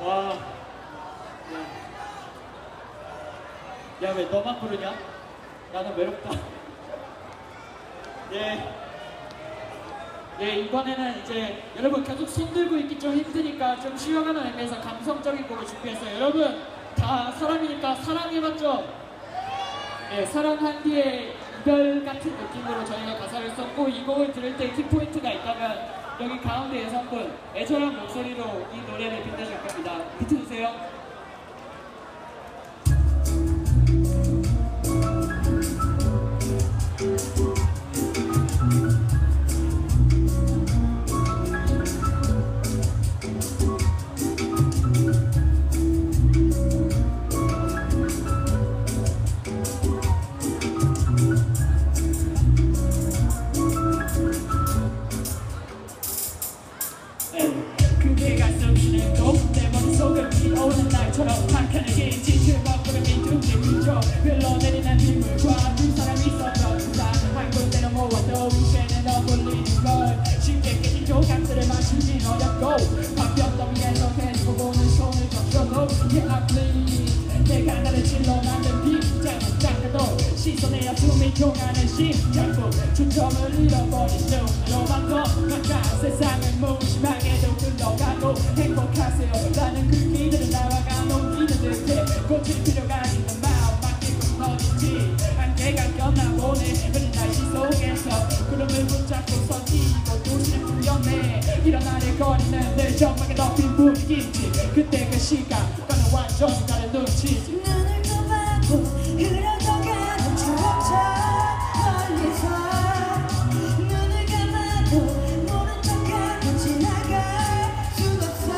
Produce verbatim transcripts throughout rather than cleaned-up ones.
와. 야, 왜 너만 부르냐? 나는 외롭다. 예. 예, 이번에는 이제 여러분 계속 손 들고 있기 좀 힘드니까 좀 쉬어가는 의미에서 감성적인 곡을 준비했어요. 여러분 다 사람이니까 사랑해봤죠? 예, 사랑한 뒤에 이별 같은 느낌으로 저희가 가사를 썼고, 이 곡을 들을 때 키포인트가 있다면 여기 가운데 여성분 애절한 목소리로 이 노래를 빛내줄 겁니다. 비트 주세요. 그대가 숨쉬는 곳, 내 머릿속을 비오는 날처럼 한칸에게 지칠 먹고는 민중지 그저 흘러내리는 빗물과 두 사람이 섞여준다. 한 군데로 모아도 이제는 어울리는걸. 쉽게 깨진 조각들을 맞추긴 어렵고 바뀌었던 위에서 계속 보는 손을 걷혀도 Yeah I bleed. 내가 나를 찔러 만든 빗장은 닦아도 시선에 숨이 통하는 심장부 초점을 잃어버린 눈으로만 더 가까운 세상을 무심하게도 흘러가고 행복하세요 라는 글귀들은 나와 가놓기는 듯해 고칠 필요가 있는 마음 맡기고 어딘지 안개가 껴나보네 흐린 날씨 속에서 구름을 붙잡고서 뛰고 도시를 풀려내 이런 날에 거리는 늘 정막에 덮인 분위기지. 그때 그 시간과는 완전히 다른 눈치지. 눈을 감고 흘러가는 추억처럼 멀리서 눈을 감아도 모른 척하고 지나갈 수 없어.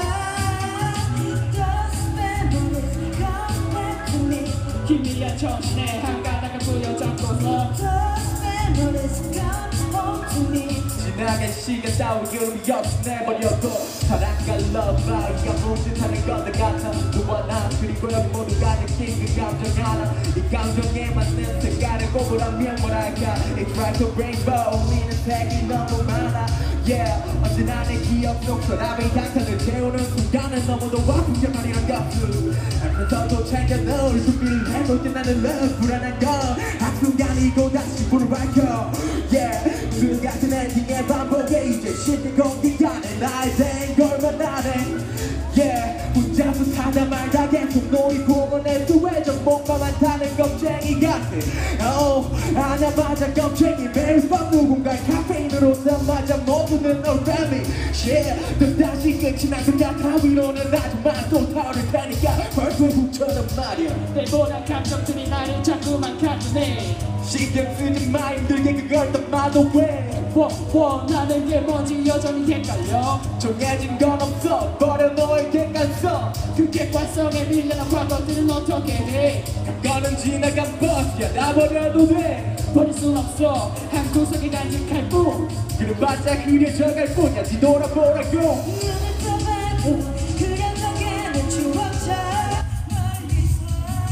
Those memories come back to me. 희미한 정신에 한 가닥을 부여잡고서 Those memories come home to me. 지나간 시간 따위 의미 없이 내버려둬. 사랑과 love 사이가 무엇하는 것들 같아. 너와 나 그리고 여기 모두가 느낀 그 감정 하나. 이 감정에 맞는 색깔을 꼽으라면 뭐랄까. It's like a rainbow 우리는 색이 너무 많아. Yeah 언제나 내 기억 속 서랍의 향상을 채우는 순간은 너무도 아프게만이란 것을 알면서도 챙겨 넣을 준비를 해놓을 때 나는 love 불안한 건 한순간이고 다시 불을 밝혀. Yeah 그 같은 엔딩의 반복에 이제 쉽게 공기가는 나의 된 걸만 아네. Yeah 혼자서 사다 말다 계속 놀이공원 애수해져 뭔가 많다는 겁쟁이 같아. Oh 아냐 맞아 겁쟁이 매일 밤 누군가의 카페인으로 삼맞아 모두는 already. Yeah 또 다시 끝이 난 것 같아. 위로는 하지만 또 타오를 테니까 벌꿀국처럼 말이야. 때보다 감정들이 나를 자꾸만 가두네. 신경 쓰지 마 힘들게 그걸 떠나도 왜 원하는 게 뭔지 여전히 헷갈려. 정해진 건 없어 버려 너의 객관성. 그 객관성에 밀려난 과거들은 어떻게 해. 그거는 지나간 버스야 나 버려도 돼. 버릴 순 없어 한 구석에 간직할 뿐. 그래봤자 그려져갈 뿐이야 뒤돌아보라고. 눈을 감고 흘러가는 추억처럼 멀리서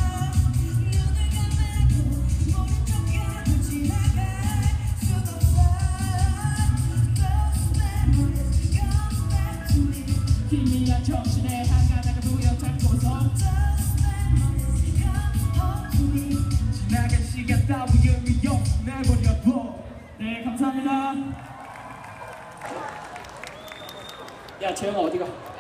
눈을 감고 모른 척하고 지나갈 수 없어. Those memories come back to me. 희미한 정신에 한 가닥을 부여잡고서 Those memories come home to me. 지나간 시간 따위 의미 없이 내버려둬. 네, 감사합니다. 야, 재영아 어디가?